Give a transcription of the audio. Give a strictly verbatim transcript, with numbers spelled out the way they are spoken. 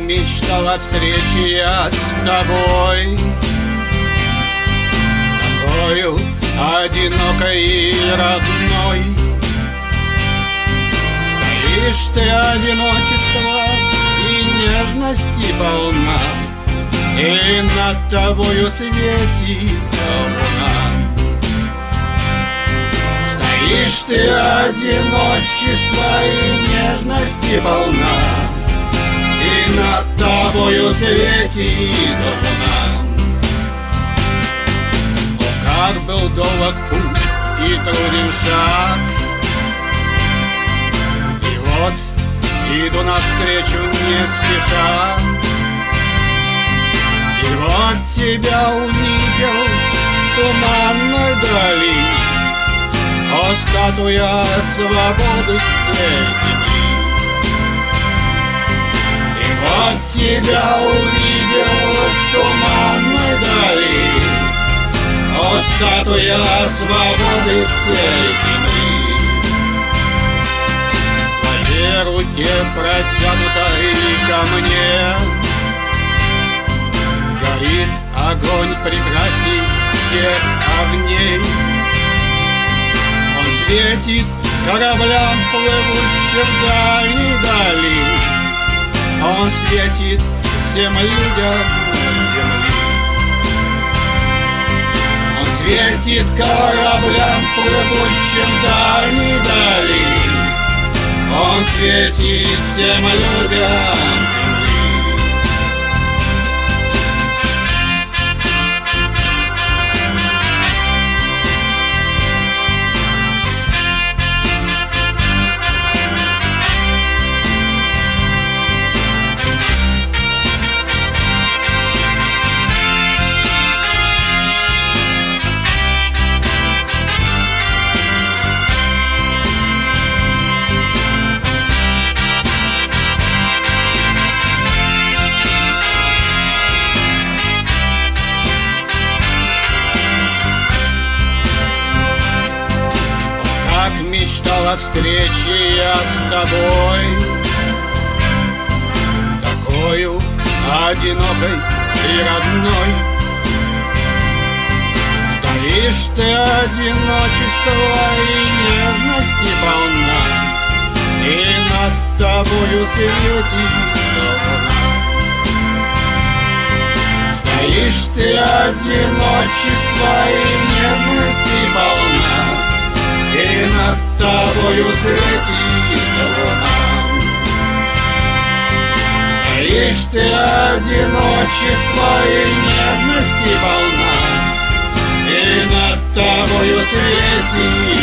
мечтал о встрече я с тобой, такою одинокой и родной. Стоишь ты одиночества и нежности полна, и над тобою светит луна. Стоишь ты одиночества и нежности полна, и над тобою светит луна. О, как был долг путь и труден шаг, и вот иду навстречу не спеша. И вот тебя увидел в туманной дали, о, статуя свободы всей земли. И вот тебя увидел в туманной дали, о, статуя свободы всей земли. В твоей руке протянутой ко мне горит огонь прекрасней всех огней. Он светит кораблям, плывущим в дальней дали, он светит всем людям земли. Он светит кораблям, плывущим в дальней дали, он светит всем людям земли. Мечтал о встрече я с тобой, такою одинокой и родной. Стоишь ты одиночества и нежности полна, и над тобою светит луна. Стоишь ты одиночества и нежности полна, и над тобою светит луна. Стоишь ты одиночества и нежности полна, и над тобою светит